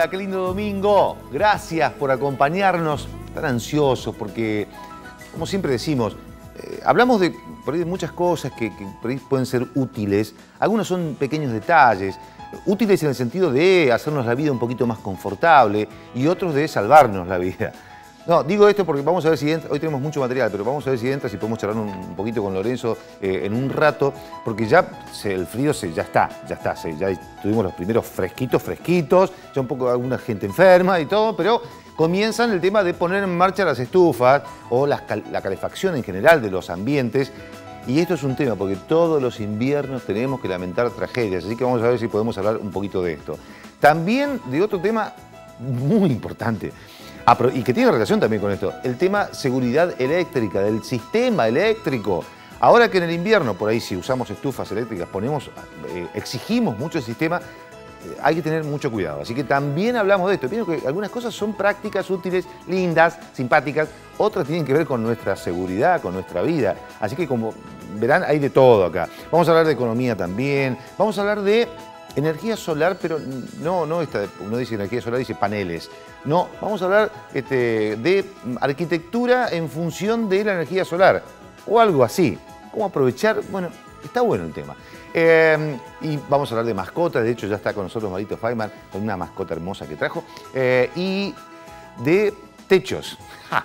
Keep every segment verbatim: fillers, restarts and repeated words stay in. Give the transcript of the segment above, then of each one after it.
Hola, qué lindo domingo. Gracias por acompañarnos. Tan ansiosos porque, como siempre decimos, eh, hablamos de, por ahí de muchas cosas que, que por ahí pueden ser útiles. Algunos son pequeños detalles, útiles en el sentido de hacernos la vida un poquito más confortable y otros de salvarnos la vida. No, digo esto porque vamos a ver si entra, hoy tenemos mucho material, pero vamos a ver si entra, si podemos charlar un, un poquito con Lorenzo eh, en un rato, porque ya se, el frío se, ya está, ya está, se, ya tuvimos los primeros fresquitos, fresquitos, ya un poco alguna gente enferma y todo, pero comienzan el tema de poner en marcha las estufas o las, la calefacción en general de los ambientes. Y esto es un tema porque todos los inviernos tenemos que lamentar tragedias, así que vamos a ver si podemos hablar un poquito de esto. También de otro tema muy importante, y que tiene relación también con esto, el tema seguridad eléctrica, del sistema eléctrico. Ahora que en el invierno, por ahí si usamos estufas eléctricas, ponemos, eh, exigimos mucho el sistema, eh, hay que tener mucho cuidado. Así que también hablamos de esto. Pienso que algunas cosas son prácticas, útiles, lindas, simpáticas, otras tienen que ver con nuestra seguridad, con nuestra vida. Así que como verán, hay de todo acá. Vamos a hablar de economía también, vamos a hablar de energía solar, pero no, no esta, uno dice energía solar, dice paneles. No, vamos a hablar este, de arquitectura en función de la energía solar, o algo así. ¿Cómo aprovechar? Bueno, está bueno el tema. Eh, y vamos a hablar de mascotas, de hecho ya está con nosotros Marito Feynman, con una mascota hermosa que trajo. Eh, y de techos. ¡Ja!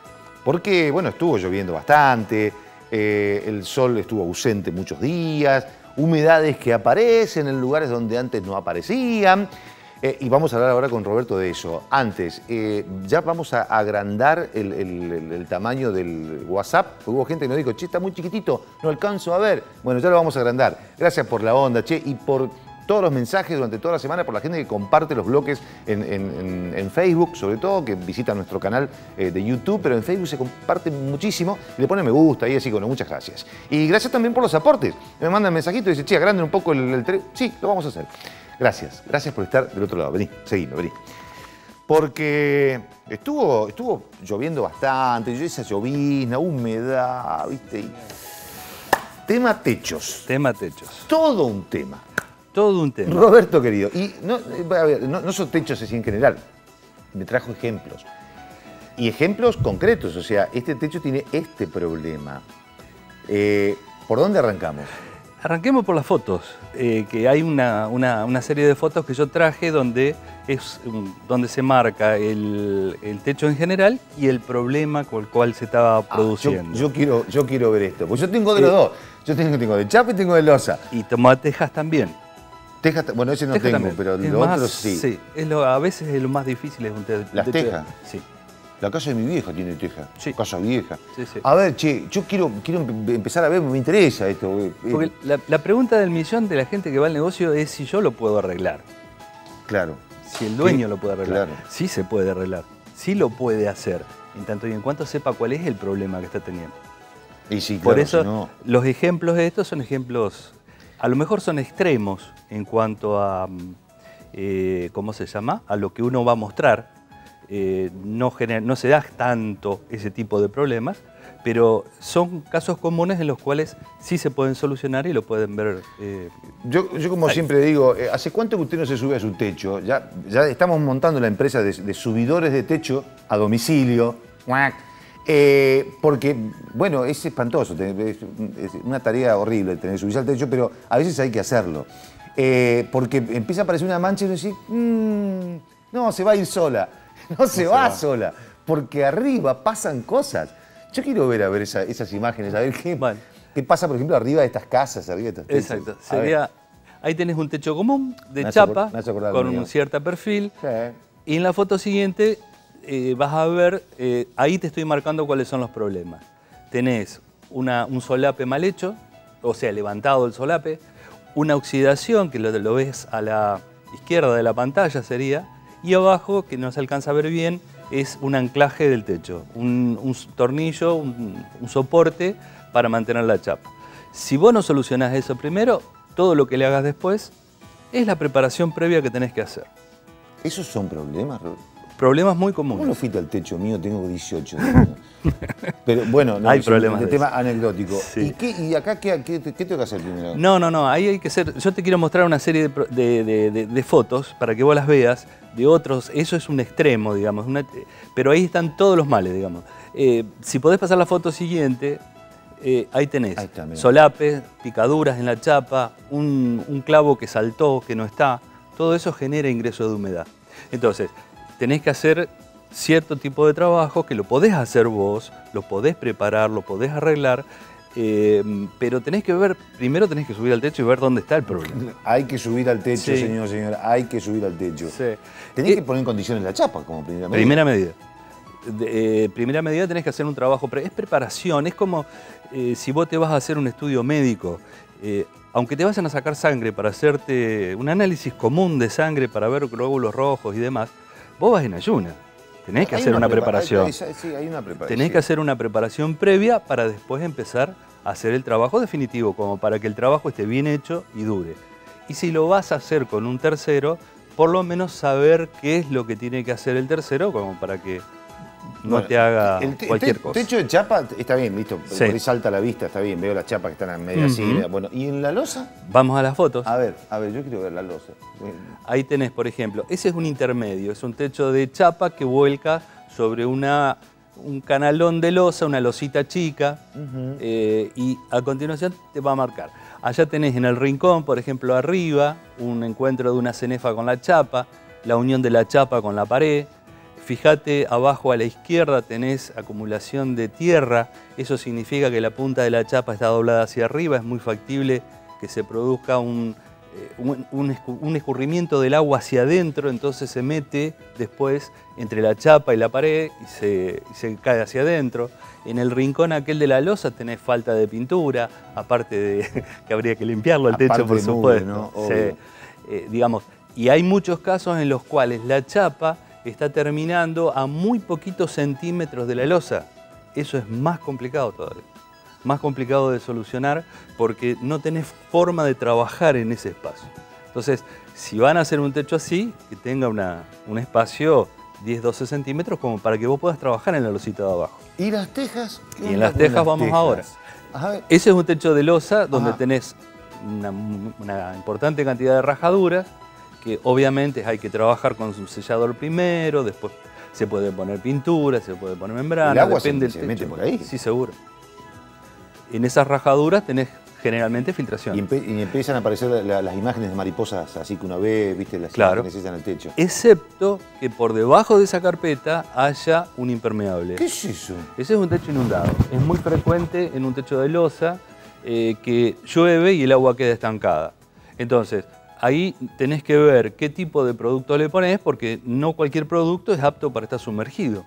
Porque, bueno, estuvo lloviendo bastante, eh, el sol estuvo ausente muchos días, humedades que aparecen en lugares donde antes no aparecían. Eh, y vamos a hablar ahora con Roberto de eso. Antes, eh, ya vamos a agrandar el, el, el, el tamaño del WhatsApp. Hubo gente que nos dijo, che, está muy chiquitito, no alcanzo a ver. Bueno, ya lo vamos a agrandar. Gracias por la onda, che, y por todos los mensajes durante toda la semana, por la gente que comparte los bloques en, en, en, en Facebook, sobre todo, que visita nuestro canal eh, de YouTube, pero en Facebook se comparte muchísimo y le pone me gusta y así, bueno, muchas gracias. Y gracias también por los aportes. Me mandan mensajito y dice, che, agranden un poco el, el teléfono. Sí, lo vamos a hacer. Gracias, gracias por estar del otro lado. Vení, seguime, vení. Porque estuvo, estuvo lloviendo bastante, esa llovizna, humedad, ¿viste? Y... tema techos. Tema techos. Todo un tema. Todo un tema. Roberto, querido, y no, a ver, no, no son techos así en general, me trajo ejemplos. Y ejemplos concretos, o sea, este techo tiene este problema. Eh, ¿Por dónde arrancamos? Arranquemos por las fotos, eh, que hay una, una, una serie de fotos que yo traje donde, es, donde se marca el, el techo en general y el problema con el cual se estaba produciendo. Ah, yo, yo, quiero, yo quiero ver esto, pues yo tengo de los eh, dos. Yo tengo, tengo de chapa y tengo de losa. Y toma tejas también. Tejas, bueno, ese no teja tengo, también. pero es lo más, otro sí. Sí, es lo, a veces es lo más difícil es un techo. ¿Las techo tejas? De, sí. La casa de mi vieja tiene teja. Sí. Casa vieja. Sí, sí. A ver, che, yo quiero, quiero empezar a ver, me interesa esto. Porque la, la pregunta del millón de la gente que va al negocio es si yo lo puedo arreglar. Claro. Si el dueño ¿Qué? lo puede arreglar. Claro. Sí se puede arreglar. Sí lo puede hacer. En tanto y en cuanto sepa cuál es el problema que está teniendo. Y sí, claro, Por eso, si no... los ejemplos de estos son ejemplos, a lo mejor son extremos en cuanto a, eh, ¿cómo se llama? A lo que uno va a mostrar. Eh, no, gener, no se da tanto ese tipo de problemas, pero son casos comunes en los cuales sí se pueden solucionar y lo pueden ver. Eh, yo, yo como ahí. siempre digo, eh, ¿hace cuánto que usted no se sube a su techo? Ya, ya estamos montando la empresa de, de subidores de techo a domicilio. Eh, porque, bueno, es espantoso, es una tarea horrible tener que subirse al techo, pero a veces hay que hacerlo. Eh, porque empieza a aparecer una mancha y uno dice, mmm, no, se va a ir sola. No se, no va, se va sola, porque arriba pasan cosas. Yo quiero ver a ver esa, esas imágenes, a ver qué, bueno. qué pasa, por ejemplo, arriba de estas casas, arriba de estas techos. Exacto. Sería, ahí tenés un techo común de me chapa, me con un cierto perfil. Sí. Y en la foto siguiente eh, vas a ver, eh, ahí te estoy marcando cuáles son los problemas. Tenés una, un solape mal hecho, o sea, levantado el solape, una oxidación, que lo, lo ves a la izquierda de la pantalla sería, y abajo, que no se alcanza a ver bien, es un anclaje del techo, un, un tornillo, un, un soporte para mantener la chapa. Si vos no solucionás eso primero, todo lo que le hagas después es la preparación previa que tenés que hacer. ¿Esos son problemas, Roberto? Problemas muy comunes. ¿Cómo no fuiste al techo mío? Tengo dieciocho años. Pero bueno, no, hay es problemas un de tema eso. anecdótico. Sí. ¿Y, qué, ¿Y acá qué, qué, qué tengo que hacer primero? No, no, no, ahí hay que hacer... Yo te quiero mostrar una serie de, de, de, de, de fotos para que vos las veas, de otros, eso es un extremo, digamos, una, pero ahí están todos los males, digamos. Eh, si podés pasar la foto siguiente, eh, ahí tenés ahí está, solapes, picaduras en la chapa, un, un clavo que saltó, que no está, todo eso genera ingreso de humedad. Entonces, tenés que hacer cierto tipo de trabajo que lo podés hacer vos, lo podés preparar, lo podés arreglar, eh, pero tenés que ver, primero tenés que subir al techo y ver dónde está el problema. Hay que subir al techo, sí. señor, señora, hay que subir al techo. Sí. Tenés eh, que poner en condiciones la chapa como primera medida. Primera medida. De, eh, primera medida tenés que hacer un trabajo, pre es preparación, es como eh, si vos te vas a hacer un estudio médico, eh, aunque te vayan a sacar sangre para hacerte un análisis común de sangre para ver glóbulos rojos y demás, vos vas en ayuna. Tenés que hay hacer una, una preparación. Hay, hay, sí, hay una preparación. Tenés sí. que hacer una preparación previa para después empezar a hacer el trabajo definitivo, como para que el trabajo esté bien hecho y dure. Y si lo vas a hacer con un tercero, por lo menos saber qué es lo que tiene que hacer el tercero, como para que no bueno, te haga el te, cualquier te, cosa. El techo de chapa está bien, listo, sí. por ahí salta a la vista, está bien, veo las chapas que están a media uh-huh. así. Bueno, ¿y en la losa? Vamos a las fotos. A ver, a ver, yo quiero ver la losa. Ahí tenés, por ejemplo, ese es un intermedio, es un techo de chapa que vuelca sobre una, un canalón de losa, una losita chica, uh-huh. eh, y a continuación te va a marcar. Allá tenés en el rincón, por ejemplo, arriba, un encuentro de una cenefa con la chapa, la unión de la chapa con la pared. Fíjate, abajo a la izquierda tenés acumulación de tierra, eso significa que la punta de la chapa está doblada hacia arriba, es muy factible que se produzca un, un, un, un escurrimiento del agua hacia adentro, entonces se mete después entre la chapa y la pared y se, y se cae hacia adentro. En el rincón aquel de la losa tenés falta de pintura, aparte de que habría que limpiarlo el techo, por supuesto. ¿No? Sí, eh, digamos, y hay muchos casos en los cuales la chapa está terminando a muy poquitos centímetros de la losa. Eso es más complicado todavía. Más complicado de solucionar porque no tenés forma de trabajar en ese espacio. Entonces, si van a hacer un techo así, que tenga una, un espacio diez, doce centímetros como para que vos puedas trabajar en la losita de abajo. ¿Y las tejas? Y en las tejas las vamos tejas? ahora. Ajá. Ese es un techo de losa donde Ajá. tenés una, una importante cantidad de rajaduras, que obviamente hay que trabajar con su sellador primero, después se puede poner pintura, se puede poner membrana. ¿El agua depende se, se mete por ahí? Sí, seguro. En esas rajaduras tenés generalmente filtración. Y, empe y empiezan a aparecer la, las imágenes de mariposas, así que uno ve, viste, las claro. imágenes en el techo. Excepto que por debajo de esa carpeta haya un impermeable. ¿Qué es eso? Ese es un techo inundado. Es muy frecuente en un techo de losa eh, que llueve y el agua queda estancada. Entonces, ahí tenés que ver qué tipo de producto le ponés, porque no cualquier producto es apto para estar sumergido.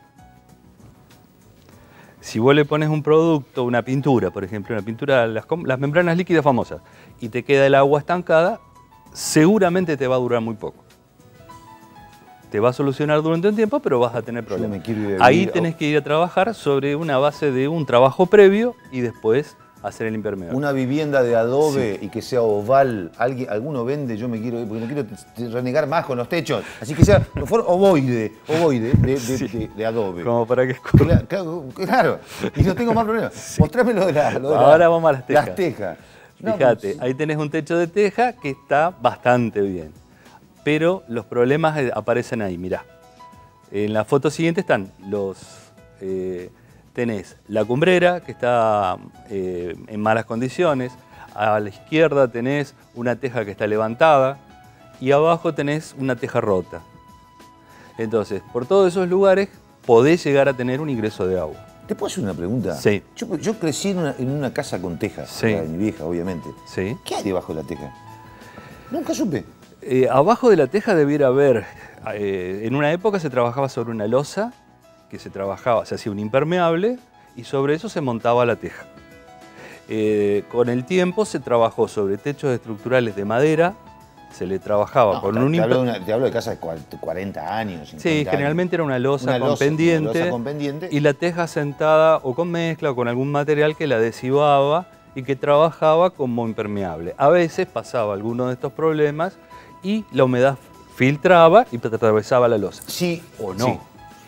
Si vos le pones un producto, una pintura, por ejemplo, una pintura, las, las membranas líquidas famosas, y te queda el agua estancada, seguramente te va a durar muy poco. Te va a solucionar durante un tiempo, pero vas a tener problemas. Ahí tenés que ir a trabajar sobre una base de un trabajo previo y después hacer el impermeable. Una vivienda de adobe sí. y que sea oval, alguien, alguno vende, yo me quiero, porque no quiero renegar más con los techos, así que sea por favor, ovoide, ovoide de, de, sí. de, de adobe. Como para que escurra. Claro, claro, y no tengo más problemas. Sí. Mostrame lo de, la, lo de Ahora la, vamos a las tejas. Las tejas. Fíjate, no, ahí tenés un techo de teja que está bastante bien, pero los problemas aparecen ahí, mirá. En la foto siguiente están los... Eh, tenés la cumbrera, que está eh, en malas condiciones, a la izquierda tenés una teja que está levantada y abajo tenés una teja rota. Entonces, por todos esos lugares podés llegar a tener un ingreso de agua. ¿Te puedo hacer una pregunta? Sí. Yo, yo crecí en una, en una casa con tejas, sí. de mi vieja, obviamente. Sí. ¿Qué hay debajo de la teja? Nunca supe. Eh, abajo de la teja debiera haber, eh, en una época se trabajaba sobre una losa, que se trabajaba, se hacía un impermeable y sobre eso se montaba la teja. Eh, con el tiempo se trabajó sobre techos estructurales de madera, se le trabajaba no, con te, un te hablo, de una, te hablo de casas de cuarenta años, cincuenta Sí, generalmente años. Era una losa, una, con losa, pendiente, una losa con pendiente y la teja sentada o con mezcla o con algún material que la adhesivaba y que trabajaba como impermeable. A veces pasaba alguno de estos problemas y la humedad filtraba y atravesaba la losa. Sí o no. Sí.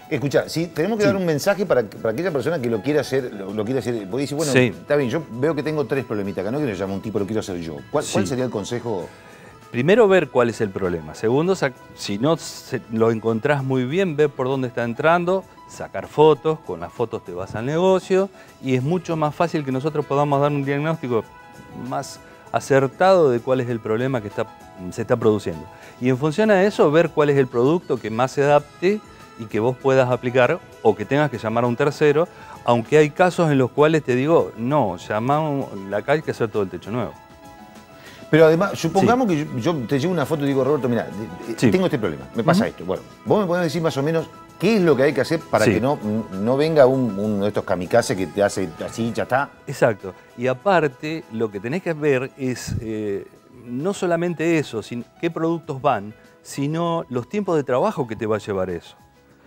Escuchá, sí, tenemos que sí. dar un mensaje para, para aquella persona que lo quiera hacer, lo, lo quiera hacer, porque dice, bueno, sí. está bien, yo veo que tengo tres problemitas acá, no quiero llamar a un tipo, lo quiero hacer yo. ¿Cuál, sí. ¿Cuál sería el consejo? Primero, ver cuál es el problema. Segundo, si no lo encontrás muy bien, ver por dónde está entrando, sacar fotos, con las fotos te vas al negocio y es mucho más fácil que nosotros podamos dar un diagnóstico más acertado de cuál es el problema que está, se está produciendo. Y en función a eso, ver cuál es el producto que más se adapte y que vos puedas aplicar o que tengas que llamar a un tercero, aunque hay casos en los cuales te digo, no, llamamos la calle que hacer todo el techo nuevo. Pero además, supongamos sí. que yo, yo te llevo una foto y digo, Roberto, mira, sí. tengo este problema, me pasa uh-huh. esto. Bueno, vos me podés decir más o menos qué es lo que hay que hacer para sí. que no, no venga un, uno de estos kamikazes que te hace así, ya está. Exacto. Y aparte, lo que tenés que ver es eh, no solamente eso, sino qué productos van, sino los tiempos de trabajo que te va a llevar eso.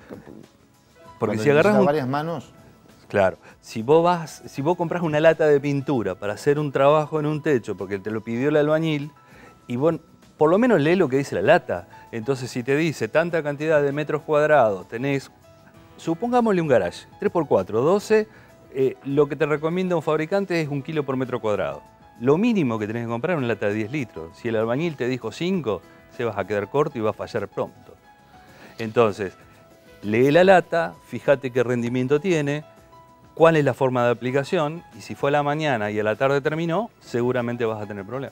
Porque Cuando si agarras un... varias manos... Claro, si vos vas, si vos compras una lata de pintura para hacer un trabajo en un techo porque te lo pidió el albañil y vos por lo menos lee lo que dice la lata. Entonces si te dice tanta cantidad de metros cuadrados, tenés, supongámosle un garage, tres por cuatro, doce, eh, lo que te recomienda un fabricante es un kilo por metro cuadrado. Lo mínimo que tenés que comprar es una lata de diez litros. Si el albañil te dijo cinco, se vas a quedar corto y va a fallar pronto. Entonces, lee la lata, fíjate qué rendimiento tiene, cuál es la forma de aplicación y si fue a la mañana y a la tarde terminó, seguramente vas a tener problemas.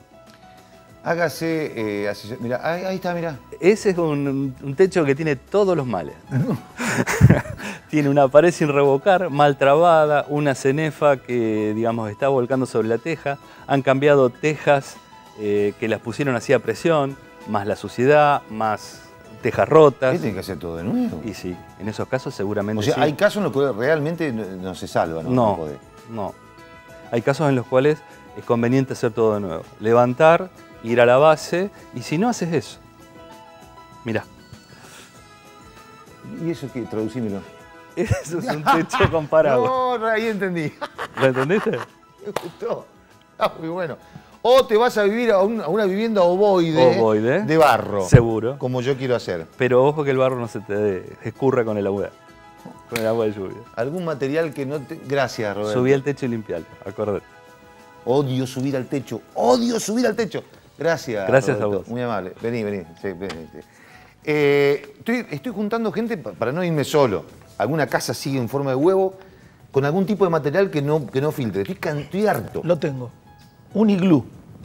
Hágase, eh, así, mira, ahí, ahí está, mira. Ese es un, un techo que tiene todos los males. Tiene una pared sin revocar, mal trabada, una cenefa que, digamos, está volcando sobre la teja. Han cambiado tejas eh, que las pusieron así a presión, más la suciedad, más tejas rotas. ¿Qué tiene que hacer todo de nuevo? Y sí, en esos casos seguramente O sea, sí. hay casos en los que realmente no, no se salva, ¿no? No, no. Hay casos en los cuales es conveniente hacer todo de nuevo. Levantar, ir a la base, y si no haces eso. Mirá. ¿Y eso qué? Traducímelo. Eso es un techo con paraguas. No, ahí entendí. ¿Lo entendiste? Me gustó. Está muy bueno. O te vas a vivir a, un, a una vivienda ovoide, ovoide de barro. Seguro. Como yo quiero hacer. Pero ojo que el barro no se te escurra con el agua. Con el agua de lluvia. Algún material que no te... Gracias, Roberto. Subí al techo y limpialo, acordate. Odio subir al techo. Odio subir al techo. Gracias, Gracias Roberto. a vos. Muy amable. Vení, vení. Sí, vení, sí. Eh, estoy, estoy juntando gente para no irme solo. Alguna casa sigue en forma de huevo con algún tipo de material que no, que no filtre. Estoy, can, estoy harto. Lo tengo. Un iglú.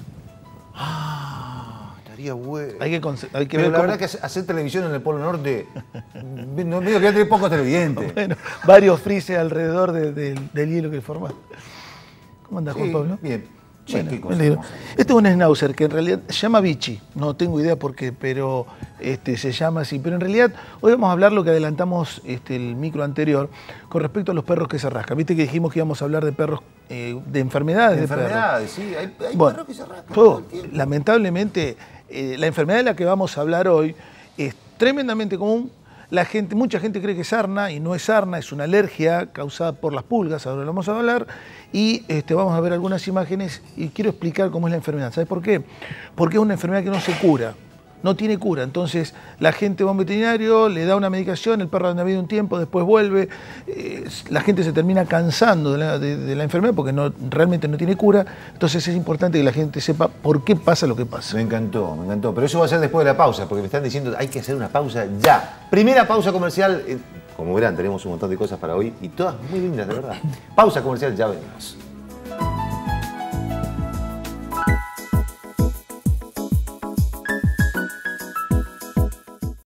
Ah, estaría bueno. Hay que, hay que Pero ver la cómo... verdad que hacer televisión en el Polo Norte, no, medio que ya tiene pocos televidentes. Bueno, varios frises alrededor de, de, del hielo que forma. ¿Cómo andás, sí, Juan Pablo? Bien. Sí, bueno, este es un schnauzer que en realidad se llama Vichy, no tengo idea por qué, pero este, se llama así. Pero en realidad hoy vamos a hablar lo que adelantamos este, el micro anterior con respecto a los perros que se rascan. Viste que dijimos que íbamos a hablar de perros, eh, de enfermedades de, de enfermedades, perros. Sí, hay, hay bueno, perros que se rascan todo, todo el tiempo. Lamentablemente, eh, la enfermedad de la que vamos a hablar hoy es tremendamente común. La gente, mucha gente cree que es sarna y no es sarna, es una alergia causada por las pulgas, ahora lo vamos a hablar, y este, vamos a ver algunas imágenes y quiero explicar cómo es la enfermedad. ¿Sabes por qué? Porque es una enfermedad que no se cura, no tiene cura. Entonces la gente va a un veterinario, le da una medicación, el perro anda bien un tiempo, después vuelve, eh, la gente se termina cansando de la, de, de la enfermedad porque no, realmente no tiene cura. Entonces es importante que la gente sepa por qué pasa lo que pasa. Me encantó, me encantó. Pero eso va a ser después de la pausa, porque me están diciendo hay que hacer una pausa ya. Primera pausa comercial. Como verán, tenemos un montón de cosas para hoy y todas muy lindas, de verdad. Pausa comercial, ya venimos.